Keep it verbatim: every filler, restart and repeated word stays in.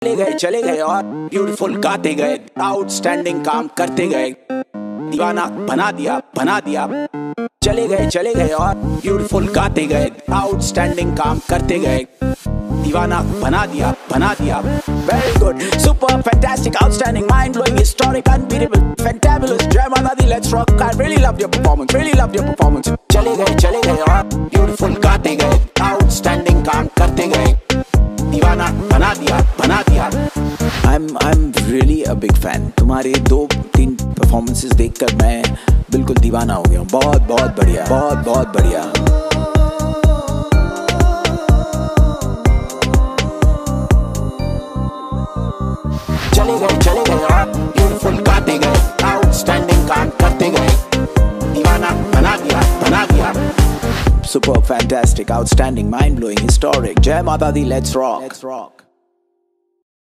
चले गए चले गए और ब्यूटीफुल गाते गए, आउटस्टैंडिंग काम करते गए, दीवाना बना दिया बना दिया। चले गए चले गए और ब्यूटीफुल गाते गए, आउटस्टैंडिंग काम करते गए, दीवाना बना दिया बना दिया। Very good, super, fantastic, outstanding, mind-blowing, historic, unbeatable, fantabulous, जय माता दी, let's rock. I really loved your performance, really loved your performance. चले गए चले गए और beautiful गाते गए, outstanding काम करते गए, दीवाना बना दिया बना दिया। I'm I'm really a big fan. तुम्हारे दो तीन परफॉर्मेंसेस देखकर मैं बिल्कुल दीवाना हो गया हूँ। बहुत बहुत बढ़िया, बहुत बहुत बढ़िया। चले गए चले गए और ब्यूटीफुल गाते गए, आउटस्टैंडिंग काम करते गए, दीवाना बना दिया बना दिया। Super, fantastic, outstanding, mind-blowing, historic, जय माता दी, let's rock.